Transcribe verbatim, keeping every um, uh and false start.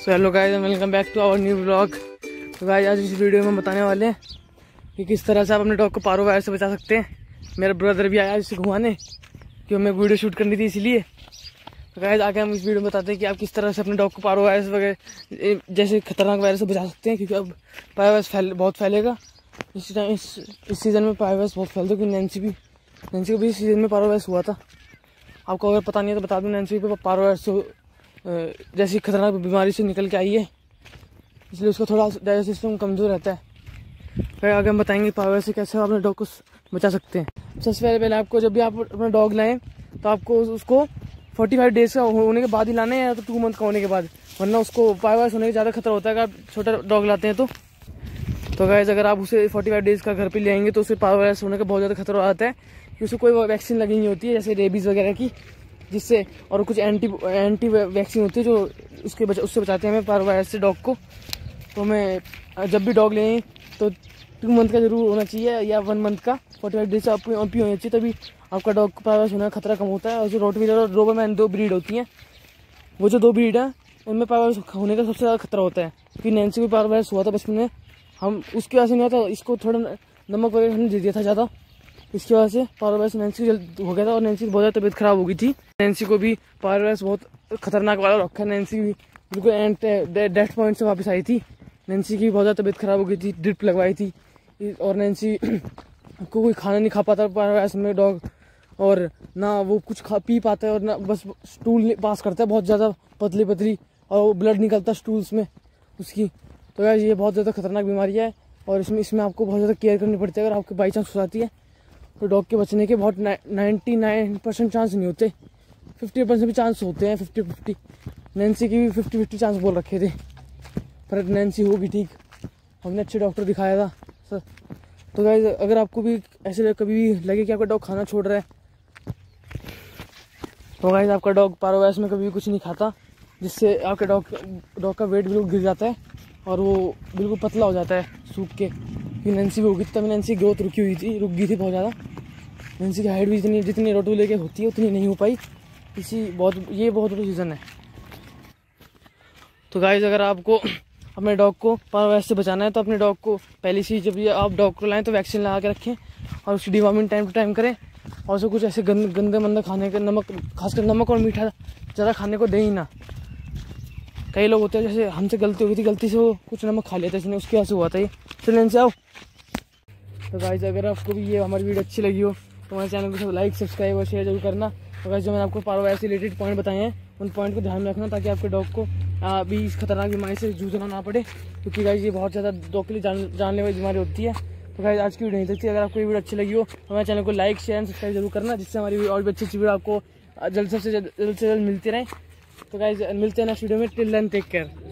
So hello guys, welcome back to our new blog. तो guys आज इस video में बताने वाले हैं कि किस तरह से आप अपने डॉग को पारो वायरस से बचा सकते हैं। मेरा ब्रदर भी आया इसे घुमाने, कि हमें वीडियो शूट करनी थी इसीलिए। तो गाइस आगे हम इस वीडियो में बताते हैं कि आप किस तरह से अपने डॉग को पारो वायरस वगैरह जैसे खतरनाक वायरस से बचा सकते हैं, क्योंकि अब पारो वायरस फैल बहुत फैलेगा इस टाइम। इस, इस सीज़न में पारो वायरस बहुत फैलता है, क्योंकि नैन्सी भी नैन्सी को भी इस सीज़न में पारो वायरस हुआ था। आपको अगर पता नहीं है तो बता दूँ, नैन्सी पे पारो वायरस जैसी खतरनाक बीमारी से निकल के आई है, इसलिए उसका थोड़ा डाइजेस्टिव सिस्टम कमज़ोर रहता है। फिर आगे हम बताएंगे पारो वायरस से कैसे आप अपने डॉग को बचा सकते हैं। सबसे पहले पहले आपको जब भी आप अपना डॉग लाएं तो आपको उसको पैंतालीस डेज का होने के बाद ही लाना है, या तो टू मंथ का होने के बाद, वरना उसको पारो वायरस होने का ज़्यादा खतरा होता है अगर आप छोटा डॉग लाते हैं तो। तो गाइस अगर आप उसे पैंतालीस डेज का घर पे ले आएंगे तो उसे पारो वायरस होने का बहुत ज़्यादा खतरा आता है, कि उसे कोई वैक्सीन लगी नहीं होती है जैसे रेबीज़ वगैरह की, जिससे और कुछ एंटी एंटी वैक्सीन होती है जो उसके बचा उससे बचाते हैं हमें पारो वायरस से डॉग को। तो हमें जब भी डॉग लें तो टू मंथ का जरूर होना चाहिए, या वन मंथ का पैंतालीस डेज आप होना चाहिए, तभी आपका डॉग को पारो वायरस होने का खतरा कम होता है। और जो रोटवीलर और डोबरमैन दो ब्रीड होती हैं, वो जो दो ब्रीड हैं उनमें पारो वायरस होने का सबसे ज़्यादा खतरा होता है, क्योंकि नैन्सी को पारो वायरस हुआ था बचपन में। हम उसकी वजह से नहीं हुआ था, इसको थोड़ा नमक वगैरह हमने दे दिया था ज़्यादा, इसकी वजह से पारो वायरस नैन्सी जल्द हो गया था और नैन्सी की बहुत ज़्यादा तबीयत खराब हो गई थी। नैन्सी को भी पारो वायरस बहुत खतरनाक वाला रखा है। नैन्सी भी बिल्कुल एंड डेथ पॉइंट से वापस आई थी। नैन्सी की बहुत ज़्यादा तबीयत खराब हो गई थी, ड्रिप लगवाई थी, और नैन्सी को कोई खाना नहीं खा पाता पारो वायरस में डॉग, और ना वो कुछ खा पी पाता है, और ना बस स्टूल पास करता है बहुत ज़्यादा पतली पतली, और ब्लड निकलता है स्टूल्स में उसकी। तो यार ये बहुत ज़्यादा खतरनाक बीमारी है, और इसमें इसमें आपको बहुत ज़्यादा केयर करनी पड़ती है। अगर आपके बाई चांस हो जाती है तो डॉग के बचने के बहुत नाइन्टी नाइन परसेंट चांस नहीं होते, फिफ्टी परसेंट भी चांस होते हैं, फिफ्टी फिफ्टी। नैन्सी की भी फिफ्टी फिफ्टी चांस बोल रखे थे, पर नैन्सी होगी ठीक, हमने अच्छे डॉक्टर दिखाया था सर। तो गाइस अगर आपको भी ऐसे कभी भी लगे कि आपका डॉग खाना छोड़ रहा है, तो गाइस आपका डॉग पारो वायरस में कभी भी कुछ नहीं खाता, जिससे आपके डॉग डॉग का वेट बिल्कुल गिर जाता है और वो बिल्कुल पतला हो जाता है सूख के। कि नैन्सी भी होगी तभी नैन्सी की ग्रोथ रुकी हुई थी रुक गई थी बहुत ज़्यादा। नैन्सी की हाइट भी इतनी जितनी रोटवीलर के होती है उतनी नहीं हो पाई, इसी बहुत ये बहुत बड़ा रीज़न है। तो गाइस अगर आपको अपने डॉग को पारो वायरस से बचाना है तो अपने डॉग को पहले से जब ये आप डॉग को लाएँ तो वैक्सीन लगा के रखें, और उसकी डिवॉर्मिंग टाइम टू टाइम करें, और उसे कुछ ऐसे गंद गंदे मंदे खाने के, नमक खासकर नमक और मीठा ज़्यादा खाने को दें ही ना। कई लोग होते हैं जैसे हमसे गलती हो गई थी, गलती से वो कुछ नमक खा लेते हैं, उसकी वजह से हुआ था ये। चलें से आओ। तो गाइस अगर आपको भी ये हमारी वीडियो अच्छी लगी हो तो हमारे चैनल को सब लाइक सब्सक्राइब और शेयर जरूर करना। तो गाइस जो मैंने आपको पारो वायरस से रिलेटेड पॉइंट बताए हैं उन पॉइंट को ध्यान में रखना, ताकि आपके डॉग को भी इस खतरनाक बीमारी से जूझना ना पड़े, क्योंकि गाइस ये बहुत ज़्यादा डॉग के लिए जान जानने वाली बीमारी होती है। तो गाइस आज की वीडियो नहीं थी, अगर आपको ये वीडियो अच्छी लगी हो तो हमारे चैनल को लाइक शेयर एंड सब्सक्राइब जरूर करना, जिससे हमारी और भी अच्छी अच्छी वीडियो आपको जल्द से जल्द से जल्द मिलती रहे। तो गाइस मिलते हैं नेक्स्ट वीडियो में, टिल देन टेक केयर।